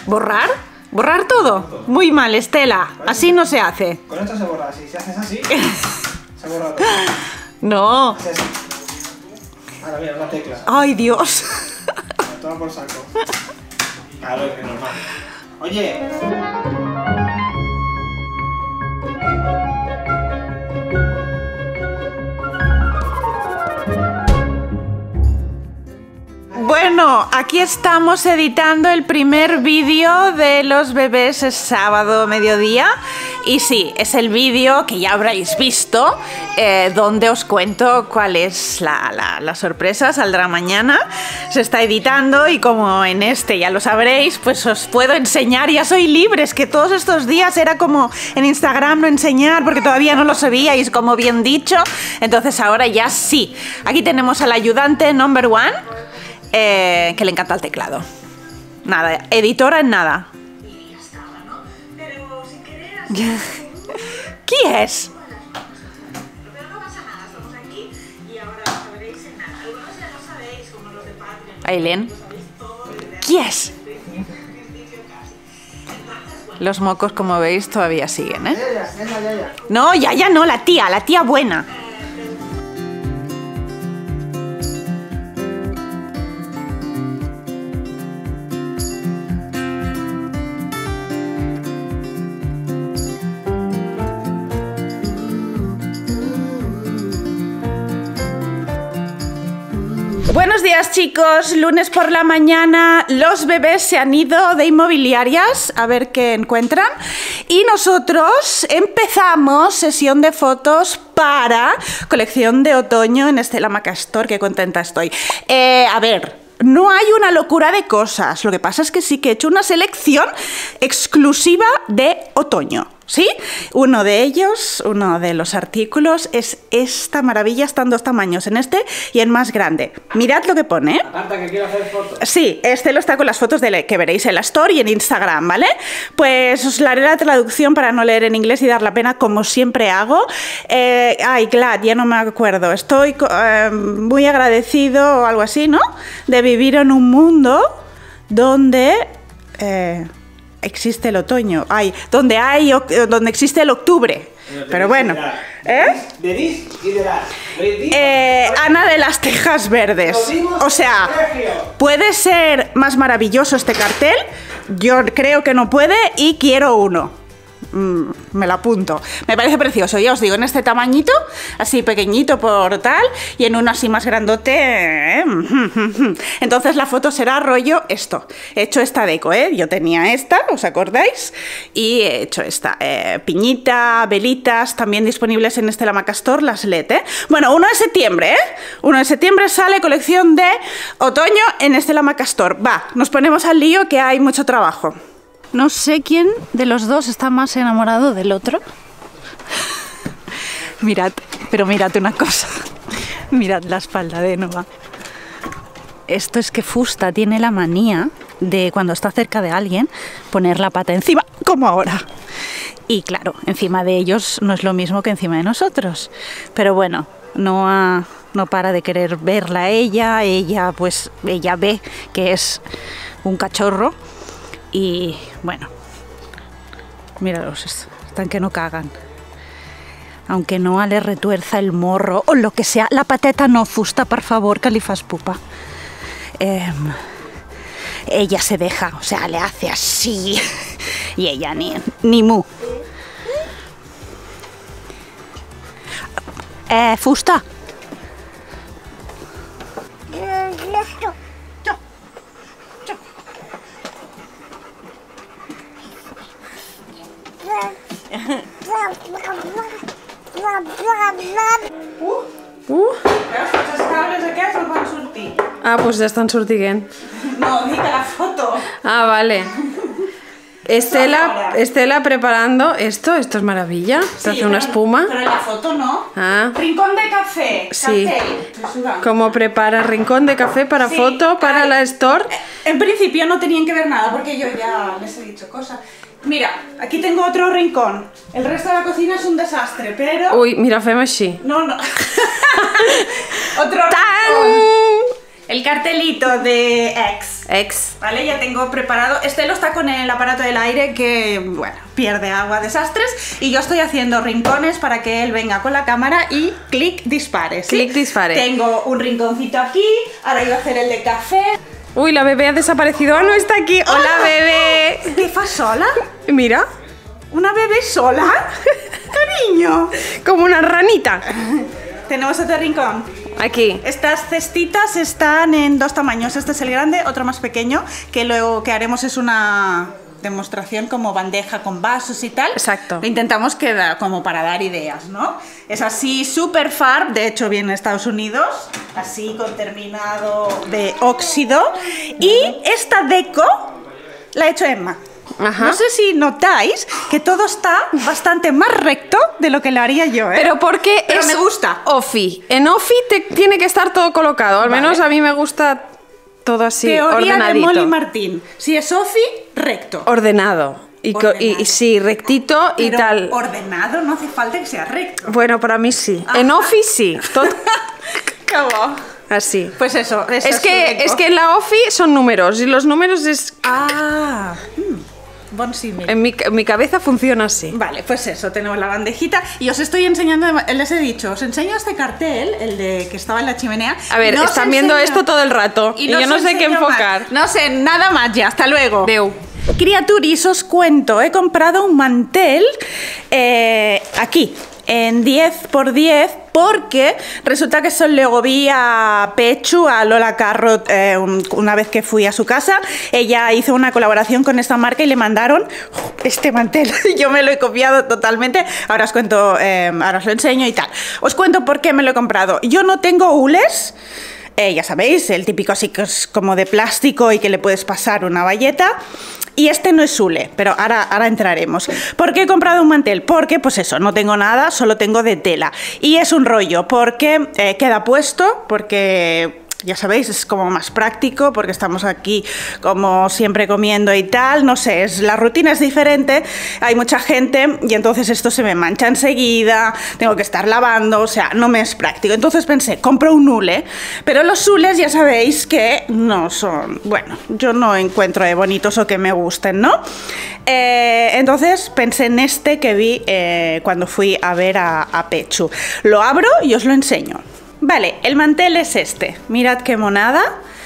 ¿Borrar? ¿Borrar todo? Muy mal, Estela. Así no se hace. Con esto se borra así. Si haces así, se borra todo. No. Haces así. Ahora mira, una tecla. Ay, Dios. Toma por saco. Claro, es que normal. Oye. Bueno, aquí estamos editando el primer vídeo de los bebés, es sábado mediodía. Y sí, es el vídeo que ya habréis visto, donde os cuento cuál es la sorpresa, saldrá mañana. Se está editando y como en este ya lo sabréis, pues os puedo enseñar, ya soy libre. Es que todos estos días era como en Instagram no enseñar porque todavía no lo sabíais, como bien dicho. Entonces ahora ya sí. Aquí tenemos al ayudante number one, que le encanta el teclado. Nada, editora en nada. ¿Quién es? Aileen. ¿Quién es? Los mocos, como veis, todavía siguen, ¿eh? No, ya no, la tía buena. Buenos días, chicos, lunes por la mañana, los bebés se han ido de inmobiliarias a ver qué encuentran y nosotros empezamos sesión de fotos para colección de otoño en Stella McCastor. Qué contenta estoy. A ver, no hay una locura de cosas, lo que pasa es que sí que he hecho una selección exclusiva de otoño. ¿Sí? Uno de ellos, uno de los artículos es esta maravilla, está en dos tamaños, en este y en más grande. Mirad lo que pone, ¿eh? Aparta, que quiero hacer fotos. Sí, este lo está con las fotos que veréis en la Store y en Instagram, ¿vale? Pues os haré la traducción para no leer en inglés y dar la pena como siempre hago. Glad, ya no me acuerdo. Estoy muy agradecido o algo así, ¿no? De vivir en un mundo donde... existe el otoño, donde existe el octubre. Pero bueno, Ana de las Tejas Verdes. O sea, ¿puede ser más maravilloso este cartel? Yo creo que no puede y quiero uno. Me lo apunto. Me parece precioso, ya os digo, en este tamañito, así pequeñito por tal, y en uno así más grandote. Entonces la foto será rollo esto. He hecho esta deco, yo tenía esta, ¿os acordáis? Y he hecho esta. Piñita, velitas, también disponibles en Stella McCastor, las LED, Bueno, 1 de septiembre, 1 de septiembre sale colección de otoño en Stella McCastor. Va, nos ponemos al lío que hay mucho trabajo. No sé quién de los dos está más enamorado del otro. Mirad, pero mirad una cosa. Mirad la espalda de Nova. Esto es que Fusta tiene la manía de, cuando está cerca de alguien, poner la pata encima, como ahora. Y claro, encima de ellos no es lo mismo que encima de nosotros. Pero bueno, no para de querer verla a ella. Ella ve que es un cachorro. Y bueno, míralos, están que no cagan. Aunque no le retuerza el morro o lo que sea, la pateta no, Fusta, por favor, que li fas pupa. Ella se deja, o sea, le hace así y ella ni mu. Fusta. Veus, tots els cables aquests no van sortir. Ah, pues ya están sortiguent. No, dic la foto. Ah, vale. Estela preparando esto es maravilla. Se hace una espuma. Pero en la foto no. Ah. Rincón de café. Sí. Cartel. Como prepara rincón de café para foto, para la store. En principio no tenían que ver nada porque yo ya les he dicho cosas. Mira, aquí tengo otro rincón. El resto de la cocina es un desastre, pero... Uy, mira, fem així. No. Otro ¡Tan! rincón. El cartelito de Ex. Vale, ya tengo preparado. Estelo está con el aparato del aire que, bueno, pierde agua, desastres. Y yo estoy haciendo rincones para que él venga con la cámara y clic, dispare. ¿sí? Clic, dispare. Tengo un rinconcito aquí. Ahora iba a hacer el de café. Uy, la bebé ha desaparecido. ¡Ah, no está aquí! ¡Hola, bebé! ¿Qué fa sola? Mira, ¿Una bebé sola? Cariño. como una ranita. Tenemos otro rincón. Aquí. Estas cestitas están en 2 tamaños. Este es el grande, otro más pequeño, que lo que haremos es una demostración como bandeja con vasos y tal. Exacto. Lo intentamos quedar como para dar ideas, ¿no? Es así super farb, de hecho viene de Estados Unidos, así con terminado de óxido. Y esta deco la ha hecho Emma. Ajá. No sé si notáis que todo está bastante más recto de lo que lo haría yo, ¿eh? Pero porque Pero es me gusta. Ofi. En Ofi tiene que estar todo colocado. Al Vale. menos a mí me gusta todo así, Teoría de ordenadito. Molly Martín. Si es Sofi, recto. Ordenado. Y Ordenado. sí, rectito y Pero tal. ordenado no hace falta que sea recto. Bueno, para mí sí. En Ofi sí. Todo ¿Cómo? así. Pues eso. Es que en la Ofi son números y los números es... Ah, bon símil. En mi cabeza funciona así. Vale, pues eso, tenemos la bandejita y os estoy enseñando, les he dicho, os enseño este cartel, el de que estaba en la chimenea. A ver, No os están viendo enseño- esto todo el rato y yo os no sé qué enseño enfocar. más. No sé, nada más ya, hasta luego. Deu. Criaturis, os cuento, he comprado un mantel aquí, en 10×10, porque resulta que se lo vi a Pechu, a Lola Carrot, una vez que fui a su casa. Ella hizo una colaboración con esta marca y le mandaron este mantel. Yo me lo he copiado totalmente. Ahora os cuento, ahora os lo enseño y tal. Os cuento por qué me lo he comprado. Yo no tengo hules. Ya sabéis, el típico así que es como de plástico y que le puedes pasar una bayeta. Y este no es hule, pero ahora entraremos. ¿Por qué he comprado un mantel? Porque, pues eso, no tengo nada, solo tengo de tela. Y es un rollo, porque queda puesto, porque... Ya sabéis, es como más práctico porque estamos aquí como siempre comiendo y tal, no sé, la rutina es diferente, hay mucha gente y entonces esto se me mancha enseguida, tengo que estar lavando, o sea, no me es práctico. Entonces pensé, compro un hule, pero los hules ya sabéis que no son, bueno, yo no encuentro de bonitos o que me gusten, ¿no? Entonces pensé en este que vi cuando fui a ver a Pechu. Lo abro y os lo enseño. Vale, el mantel es este, mirad qué monada.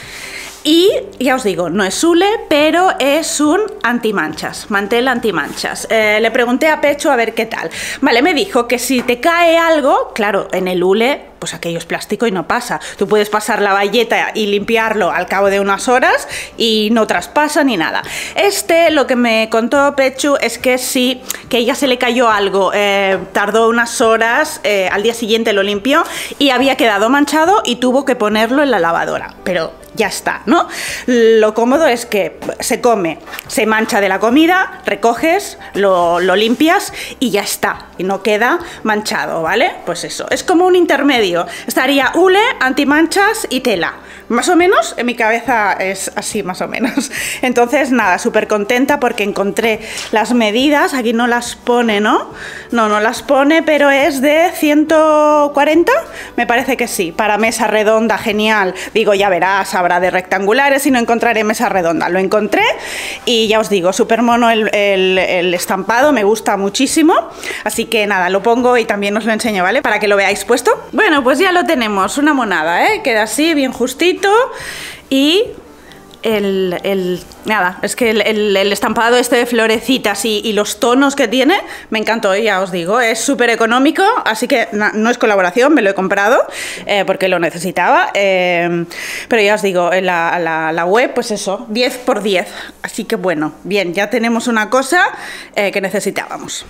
Y ya os digo, no es hule, pero es un antimanchas, mantel antimanchas. Le pregunté a Pecho a ver qué tal. Vale, me dijo que si te cae algo, claro, en el hule, pues aquello es plástico y no pasa. Tú puedes pasar la bayeta y limpiarlo al cabo de unas horas y no traspasa ni nada. Lo que me contó Pechu es que sí, que a ella se le cayó algo, tardó unas horas, al día siguiente lo limpió y había quedado manchado y tuvo que ponerlo en la lavadora. Pero ya está, ¿no? Lo cómodo es que se come, se mancha de la comida, recoges, lo limpias y ya está, y no queda manchado, ¿vale? Pues eso, es como un intermedio, estaría hule, antimanchas y tela. Más o menos, en mi cabeza es así, más o menos. Entonces, nada, súper contenta porque encontré las medidas, aquí no las pone, ¿no? No las pone, pero es de 140, me parece que sí, para mesa redonda, genial. Digo, ya verás, habrá de rectangulares y no encontraré mesa redonda. Lo encontré y ya os digo, súper mono el estampado, me gusta muchísimo. Así que nada, lo pongo y también os lo enseño, ¿vale? Para que lo veáis puesto. Bueno, pues ya lo tenemos, una monada, ¿eh? Queda así, bien justito. Y nada, es que el estampado este de florecitas y los tonos que tiene, me encantó, ya os digo, es súper económico, así que no es colaboración, me lo he comprado porque lo necesitaba, pero ya os digo, en la web, pues eso, 10×10, así que bueno, bien, ya tenemos una cosa que necesitábamos.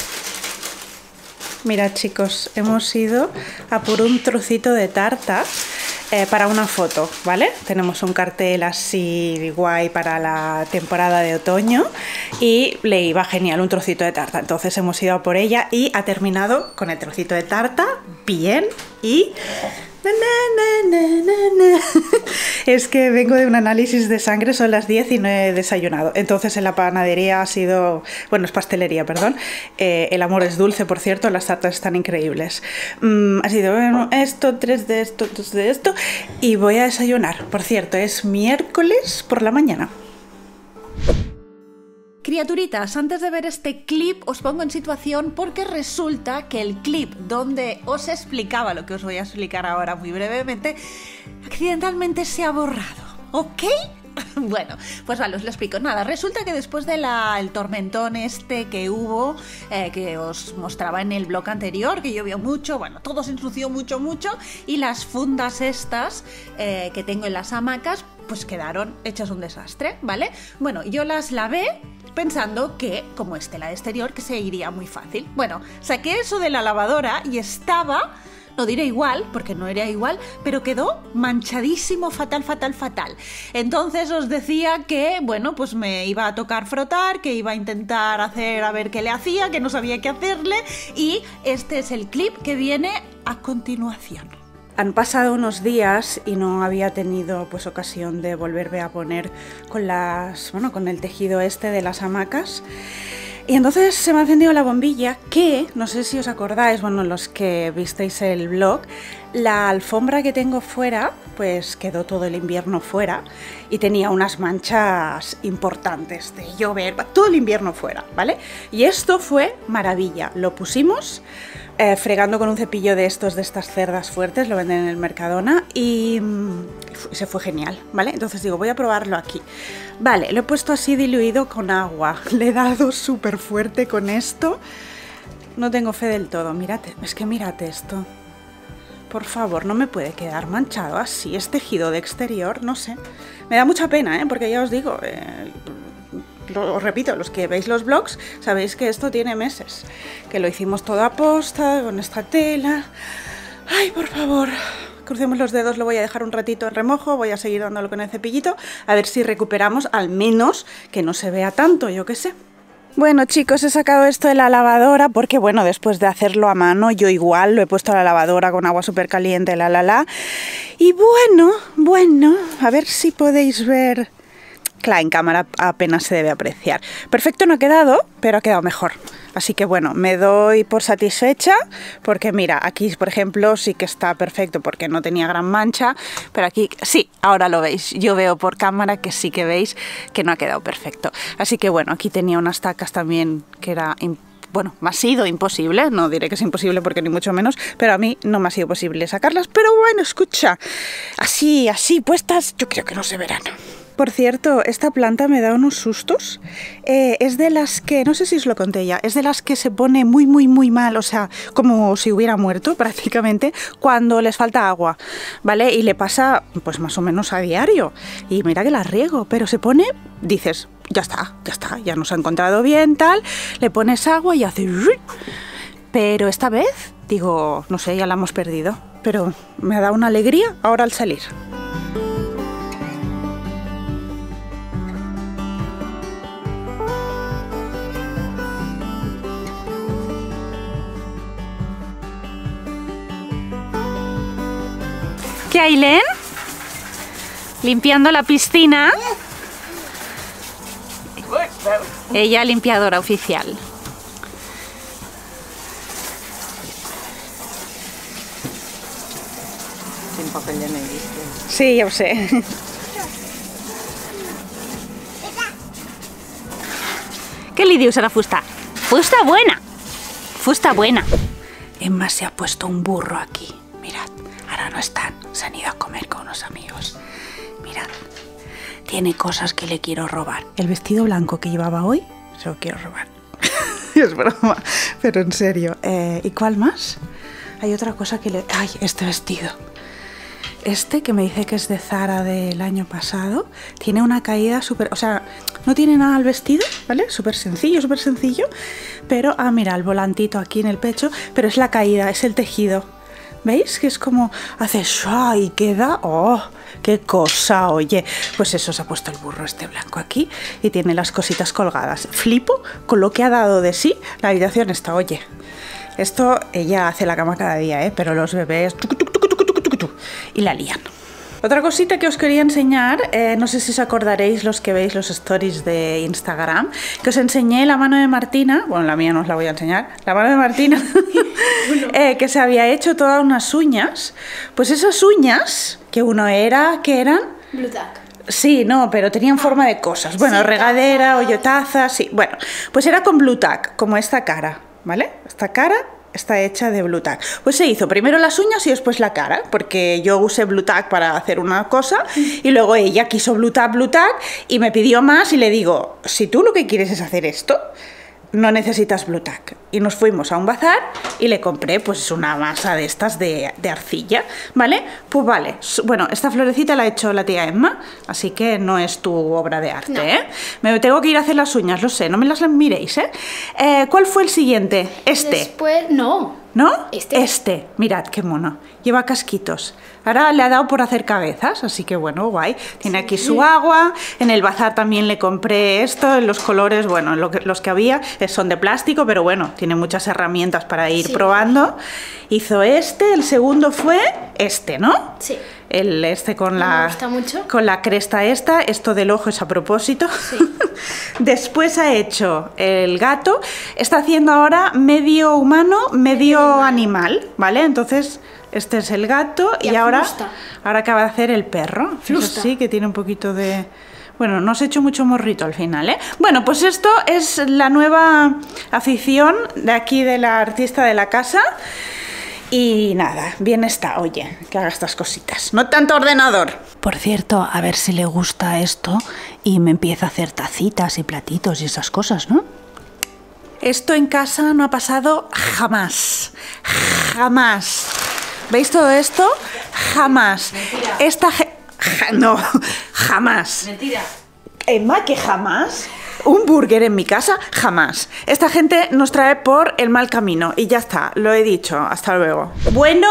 Mirad, chicos, hemos ido a por un trocito de tarta para una foto, ¿vale? Tenemos un cartel así guay para la temporada de otoño y le iba genial un trocito de tarta. Entonces hemos ido a por ella y ha terminado con el trocito de tarta bien y Es que vengo de un análisis de sangre, son las 10 y no he desayunado. Entonces en la panadería ha sido... Bueno, es pastelería, perdón. El amor es dulce, por cierto, las tartas están increíbles. Ha sido, bueno, esto, 3 de esto, 2 de esto. Y voy a desayunar. Por cierto, es miércoles por la mañana. Criaturitas, antes de ver este clip os pongo en situación porque resulta que el clip donde os explicaba lo que os voy a explicar ahora muy brevemente, accidentalmente se ha borrado, ¿ok? Bueno, pues vale, os lo explico. Nada, resulta que después del tormentón este que hubo, que os mostraba en el blog anterior, que llovió mucho, bueno, todo se ensució mucho, y las fundas estas que tengo en las hamacas, pues quedaron hechas un desastre, ¿vale? Bueno, yo las lavé pensando que, como es tela de exterior, que se iría muy fácil. Bueno, saqué eso de la lavadora y estaba... No diré igual, porque no era igual, pero quedó manchadísimo, fatal. Entonces os decía que, bueno, pues me iba a tocar frotar, que iba a intentar hacer a ver qué le hacía, que no sabía qué hacerle, y este es el clip que viene a continuación. Han pasado unos días y no había tenido pues ocasión de volverme a poner con el tejido este de las hamacas. Y entonces se me ha encendido la bombilla que, no sé si os acordáis, bueno, los que visteis el blog, la alfombra que tengo fuera, pues quedó todo el invierno fuera y tenía unas manchas importantes de llover, todo el invierno fuera, ¿vale? Y esto fue maravilla, lo pusimos fregando con un cepillo de estas cerdas fuertes, lo venden en el Mercadona y se fue genial, ¿vale? Entonces digo, voy a probarlo aquí. Vale, lo he puesto así diluido con agua, le he dado súper fuerte con esto. No tengo fe del todo, mírate, es que mírate esto. Por favor, no me puede quedar manchado así, es tejido de exterior, no sé. Me da mucha pena, porque ya os digo, os repito, los que veis los vlogs sabéis que esto tiene meses, que lo hicimos todo a posta, con esta tela. Ay, por favor, crucemos los dedos, lo voy a dejar un ratito en remojo, voy a seguir dándolo con el cepillito, a ver si recuperamos al menos que no se vea tanto, yo qué sé. Bueno, chicos, he sacado esto de la lavadora porque, bueno, después de hacerlo a mano, yo igual lo he puesto a la lavadora con agua súper caliente, Y bueno, a ver si podéis ver. Claro, en cámara apenas se debe apreciar. Perfecto no ha quedado, pero ha quedado mejor. Así que bueno, me doy por satisfecha porque mira, aquí por ejemplo sí que está perfecto porque no tenía gran mancha, pero aquí sí, ahora lo veis. Yo veo por cámara que sí que veis que no ha quedado perfecto. Así que bueno, aquí tenía unas tacas también que era... Bueno, me ha sido imposible, no diré que es imposible porque ni mucho menos, pero a mí no me ha sido posible sacarlas. Pero bueno, escucha, así puestas, yo creo que no se verán. Por cierto, esta planta me da unos sustos. Es de las que, no sé si os lo conté ya, es de las que se pone muy mal, o sea, como si hubiera muerto prácticamente, cuando les falta agua, ¿vale? Y le pasa, pues más o menos a diario. Y mira que la riego, pero se pone, dices, ya está, ya nos ha encontrado bien, tal, le pones agua y hace... Pero esta vez, digo, no sé, ya la hemos perdido, pero me ha dado una alegría ahora al salir. ¿Qué hay, Len? Limpiando la piscina. Ella limpiadora oficial. Sin papel de medio. Sí, ya lo sé. ¿Qué li dius a la fusta? Fusta buena. Fusta buena. Emma se ha puesto un burro aquí. Mirad, ahora no están. Se han ido a comer con unos amigos. Mirad, tiene cosas que le quiero robar. El vestido blanco que llevaba hoy, se lo quiero robar. Es broma, pero en serio. ¿Y cuál más? Hay otra cosa que le... ¡Ay, este vestido! Este, que me dice que es de Zara del año pasado, tiene una caída súper... O sea, no tiene nada al vestido, ¿vale? Súper sencillo. Pero, mira, el volantito aquí en el pecho, pero es la caída, es el tejido. ¿Veis? Que es como hace ¡shua! Y queda... ¡Oh! ¡Qué cosa! Oye, pues eso, se ha puesto el burro este blanco aquí y tiene las cositas colgadas. Flipo con lo que ha dado de sí la habitación esta. Oye, esto ella hace la cama cada día, pero los bebés... y la lían. Otra cosita que os quería enseñar, no sé si os acordaréis los que veis los stories de Instagram, que os enseñé la mano de Martina, bueno, la mía no os la voy a enseñar, la mano de Martina, que se había hecho todas unas uñas. Pues esas uñas, que ¿qué eran? Blue tack. Sí, no, pero tenían forma de cosas. Bueno, sí, regadera, hoyotaza, sí. Bueno, pues era con Blue tack, como esta cara, ¿vale? Esta cara está hecha de Blue tack. Pues se hizo primero las uñas y después la cara, porque yo usé Blue tack para hacer una cosa y luego ella quiso Blue tack y me pidió más y le digo, si tú lo que quieres es hacer esto, no necesitas Blue tack. Y nos fuimos a un bazar y le compré pues una masa de estas de arcilla, ¿vale? Pues vale, bueno, esta florecita la ha hecho la tía Emma, así que no es tu obra de arte, no. Me tengo que ir a hacer las uñas, lo sé, no me las miréis, ¿cuál fue el siguiente? Después, no. ¿No? Este, mirad qué mono, lleva casquitos. Ahora le ha dado por hacer cabezas, así que bueno, guay. Tiene aquí su agua, en el bazar también le compré esto, los colores, bueno, los que había son de plástico, pero bueno, tiene muchas herramientas para ir probando. Hizo el segundo fue ¿no? Sí. Con me gusta mucho. Con la cresta esto del ojo es a propósito. Sí. Después ha hecho el gato, está haciendo ahora medio humano, medio animal, ¿vale? Entonces este es el gato y ahora acaba de hacer el perro. Eso sí, que tiene un poquito de... Bueno, no os he hecho mucho morrito al final, ¿eh? Bueno, pues esto es la nueva afición de aquí de la artista de la casa. Y nada, bien está, oye, que haga estas cositas. No tanto ordenador. Por cierto, a ver si le gusta esto y me empieza a hacer tacitas y platitos y esas cosas, ¿no? Esto en casa no ha pasado jamás. Jamás. ¿Veis todo esto? Jamás. Mentira. No, jamás. Mentira. Emma, ¿que jamás? Un burger en mi casa, jamás. Esta gente nos trae por el mal camino y ya está, lo he dicho, hasta luego. Bueno.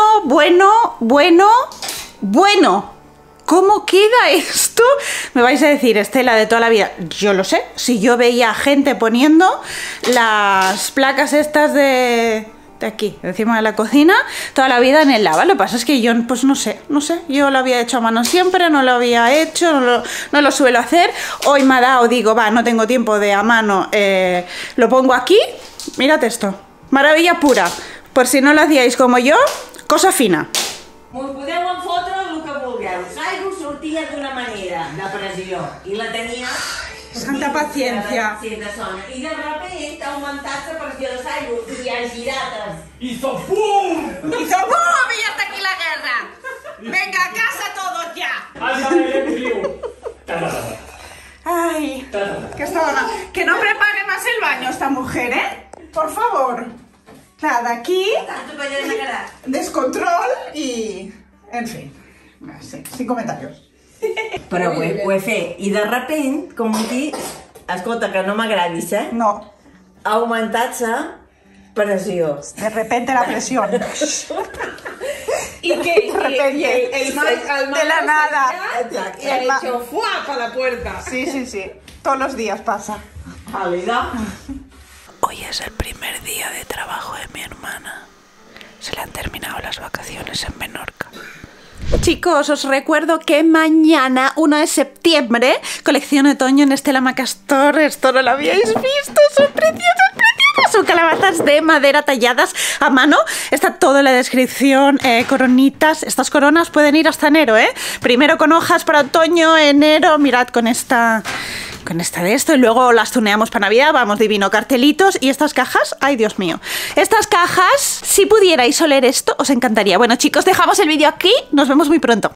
¿Cómo queda esto? Me vais a decir, Estela, de toda la vida. Yo lo sé, si yo veía gente poniendo las placas estas de aquí, encima de la cocina, toda la vida en el lava. Lo que pasa es que yo, pues no sé, yo lo había hecho a mano siempre, no lo había hecho, no lo suelo hacer. Hoy me ha dado, digo, va, no tengo tiempo de a mano, lo pongo aquí. Mirad esto, maravilla pura. Por si no lo hacíais como yo, cosa fina. Us podeu enfotre el que vulgueu. L'aigua sortia d'una manera, de pressió, i la tenia... Santa paciencia. Sí, de zona. I de repente ha augmentat la pressió de l'aigua i ha girat. ¡Hizo pum! ¡Hizo pum! ¡Y hasta aquí la guerra! ¡Venga, a casa todos ya! ¡Ay! Que no prepare más el baño esta mujer, ¿eh? Por favor. Claro, de aquí... Descontrol y... En fin. Sí, sin comentarios. Però ho he fet. I de repente, com aquí, escolta, que no m'agradis, No. ha augmentat la pressió. De repente la presión. ¿Y qué? De repente. De la nada. Y ha hecho ¡fua! Para la puerta. Sí. Todos los días pasa. Hoy es el primer día de trabajo de mi hermana. Se le han terminado las vacaciones en Menorca. Chicos, os recuerdo que mañana, 1 de septiembre, colección otoño en Estela Macastor. Esto no lo habíais visto, son preciosas. Son calabazas de madera talladas a mano. Está todo en la descripción. Coronitas. Estas coronas pueden ir hasta enero, ¿eh? Primero con hojas para otoño, enero. Mirad con esta de esto. Y luego las tuneamos para Navidad. Vamos, divino. Cartelitos. Y estas cajas. Ay, Dios mío. Estas cajas, si pudierais oler esto, os encantaría. Bueno, chicos, dejamos el vídeo aquí. Nos vemos muy pronto.